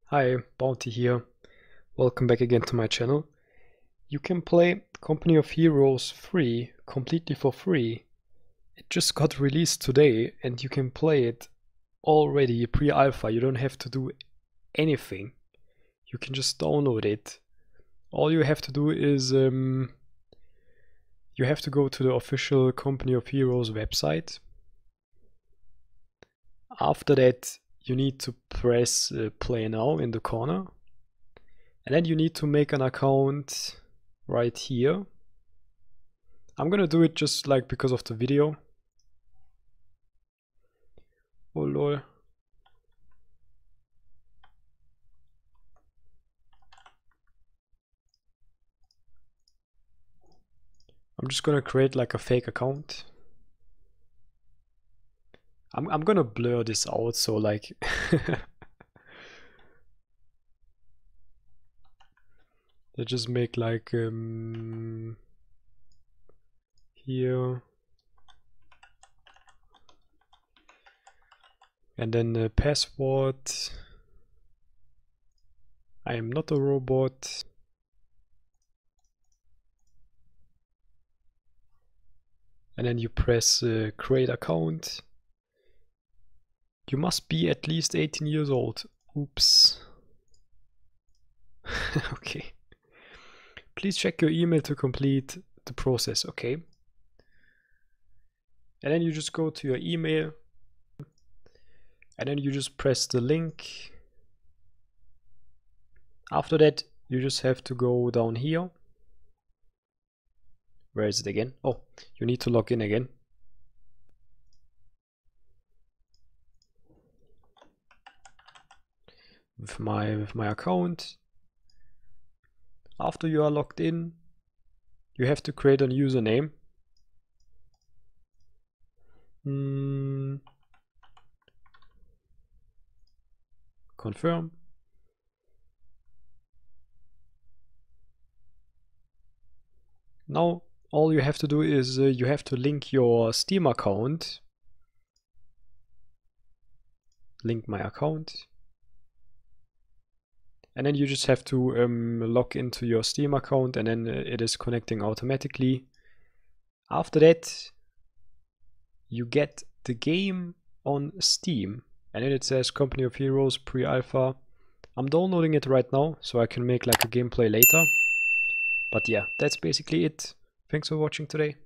Hi, Bounty here. Welcome back again to my channel. You can play Company of Heroes free, completely for free. It just got released today and you can play it already pre-alpha. You don't have to do anything. You can just download it. All you have to do is you have to go to the official Company of Heroes website. After that, you need to press play now in the corner. And then you need to make an account right here. I'm gonna do it just like because of the video. Oh lol. I'm just gonna create like a fake account. I'm gonna blur this out so like let's just make like here and then the password. I am not a robot. And then you press create account. You must be at least 18 years old. Oops. Okay. Please check your email to complete the process. Okay. And then you just go to your email. And then you just press the link. After that, you just have to go down here. Where is it again? Oh, you need to log in again. With my account. After you are logged in, you have to create a username. Confirm. Now all you have to do is you have to link your Steam account. Link my account. And then you just have to log into your Steam account and then it is connecting automatically. After that, you get the game on Steam. And then it says Company of Heroes pre-alpha. I'm downloading it right now so I can make like a gameplay later. But yeah, that's basically it. Thanks for watching today.